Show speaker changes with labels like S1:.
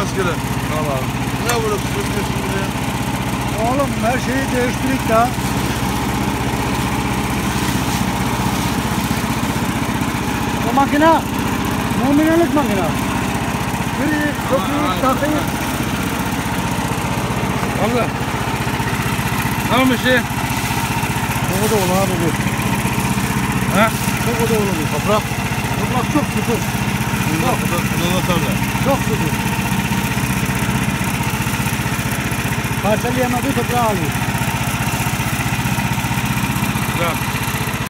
S1: askere.
S2: Tamam.
S1: Ne burası kısmıyorsun buraya?
S3: Oğlum her şeyi değiştirdik daha. O makine muminelik makine. Biri köprüyü takıyı.
S1: Abla. Tamam işi.
S3: O da olur abi bu.
S1: Ha?
S3: Çok o da olur.
S1: Toprak.
S3: Toprak çok sıfır.
S1: Burada da tabii.
S3: Çok sıfır. Parçalayamadığı toprağı alıyor.
S1: Güzel.